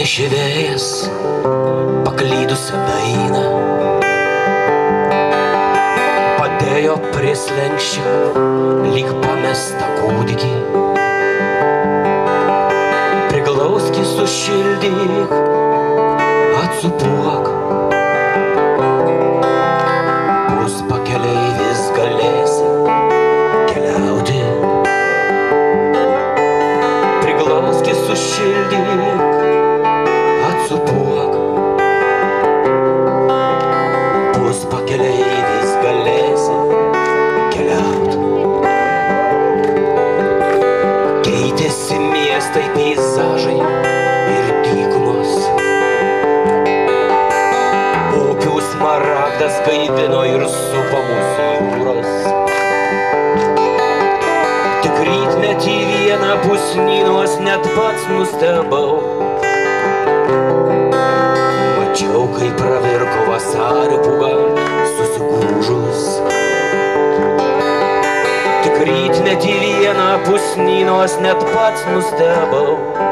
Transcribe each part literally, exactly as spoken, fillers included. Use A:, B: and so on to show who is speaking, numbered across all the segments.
A: Atnešė vėjas paklydusią dainą, padėjo prie slenksčio lyg pamestą kūdikį. Priglauski, sušildyk, atsūpuok, bus pakeleivis galėsi keliauti. Priglauski, sušildyk, atsūpuok, bus pakeleivis galėsi keliauti. Keitėsi miestai, peizažai ir dykumos. Upių smaragdas gaivino ir supo mūsų jūros. Tik rytmetį vieną pusnynos net pats nustebau. Mačiau, kaip pravirko vasario pūga susigūžus. Tik rytmetį vieną pusnynos net pats nustebau.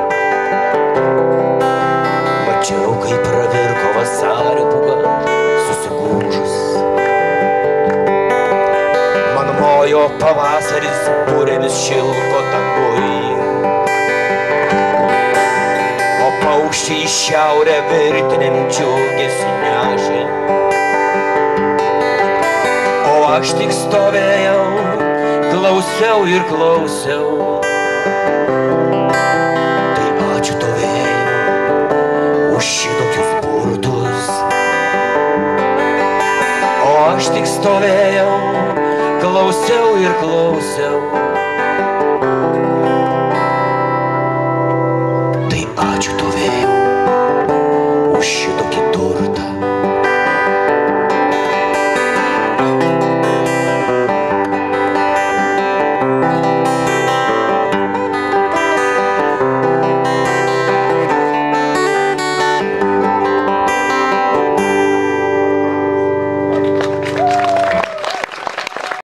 A: Mačiau, kaip pravirko vasario pūga susigūžus. Man mojo pavasaris burėmis šilko dangui, o paukščiai į šiaurę virtinėm džiugėsi nešė. O aš tik stovėjau, klausiau ir klausiau. Tai ačiū to vėjau už šitokius burtus. O aš tik stovėjau, klausiau ir klausiau.